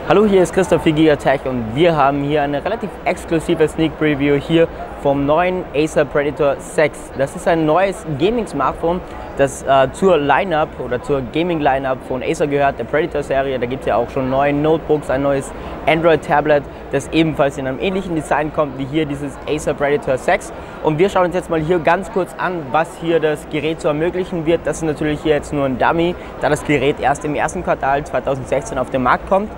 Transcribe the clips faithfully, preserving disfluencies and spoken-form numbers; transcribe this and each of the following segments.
Hallo, hier ist Christoph für Gigatech und wir haben hier eine relativ exklusive Sneak Preview hier vom neuen Acer Predator sechs. Das ist ein neues Gaming-Smartphone, das äh, zur Line-Up oder zur Gaming-Line-Up von Acer gehört, der Predator-Serie. Da gibt es ja auch schon neue Notebooks, ein neues Android-Tablet, das ebenfalls in einem ähnlichen Design kommt wie hier dieses Acer Predator sechs. Und wir schauen uns jetzt mal hier ganz kurz an, was hier das Gerät so ermöglichen wird. Das ist natürlich hier jetzt nur ein Dummy, da das Gerät erst im ersten Quartal zweitausendsechzehn auf den Markt kommt.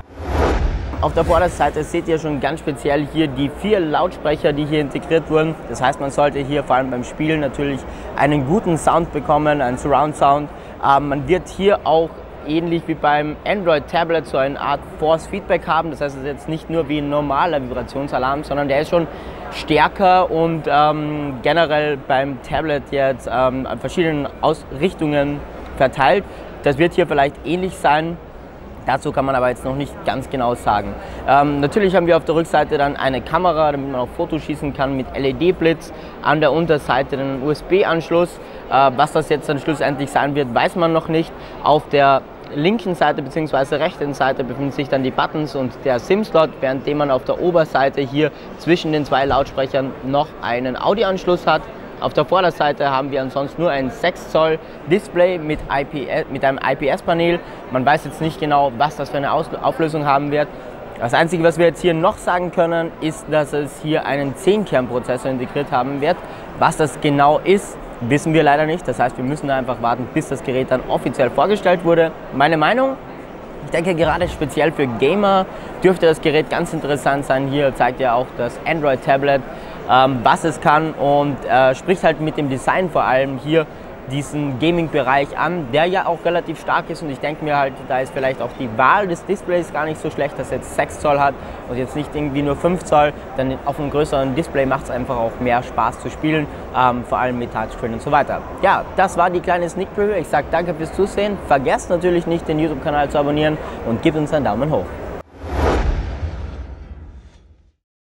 Auf der Vorderseite seht ihr schon ganz speziell hier die vier Lautsprecher, die hier integriert wurden. Das heißt, man sollte hier vor allem beim Spielen natürlich einen guten Sound bekommen, einen Surround Sound. Ähm, man wird hier auch ähnlich wie beim Android Tablet so eine Art Force Feedback haben. Das heißt, es ist jetzt nicht nur wie ein normaler Vibrationsalarm, sondern der ist schon stärker und ähm, generell beim Tablet jetzt ähm, an verschiedenen Ausrichtungen verteilt. Das wird hier vielleicht ähnlich sein. Dazu kann man aber jetzt noch nicht ganz genau sagen. Ähm, natürlich haben wir auf der Rückseite dann eine Kamera, damit man auch Fotos schießen kann mit L E D-Blitz. An der Unterseite einen U S B-Anschluss. Äh, was das jetzt dann schlussendlich sein wird, weiß man noch nicht. Auf der linken Seite bzw. rechten Seite befinden sich dann die Buttons und der SIM-Slot, währenddem man auf der Oberseite hier zwischen den zwei Lautsprechern noch einen Audioanschluss hat. Auf der Vorderseite haben wir ansonsten nur ein sechs Zoll Display mit, I P S, mit einem I P S-Panel. Man weiß jetzt nicht genau, was das für eine Auflösung haben wird. Das Einzige, was wir jetzt hier noch sagen können, ist, dass es hier einen zehn Kern Prozessor integriert haben wird. Was das genau ist, wissen wir leider nicht. Das heißt, wir müssen einfach warten, bis das Gerät dann offiziell vorgestellt wurde. Meine Meinung? Ich denke, gerade speziell für Gamer dürfte das Gerät ganz interessant sein. Hier zeigt ja auch das Android Tablet, ähm, was es kann, und äh, spricht halt mit dem Design vor allem hier diesen Gaming-Bereich an, der ja auch relativ stark ist, und ich denke mir halt, da ist vielleicht auch die Wahl des Displays gar nicht so schlecht, dass es jetzt sechs Zoll hat und jetzt nicht irgendwie nur fünf Zoll, denn auf einem größeren Display macht es einfach auch mehr Spaß zu spielen, ähm, vor allem mit Touchscreen und so weiter. Ja, das war die kleine Sneak Preview. Ich sage danke fürs Zusehen, vergesst natürlich nicht, den YouTube-Kanal zu abonnieren und gebt uns einen Daumen hoch.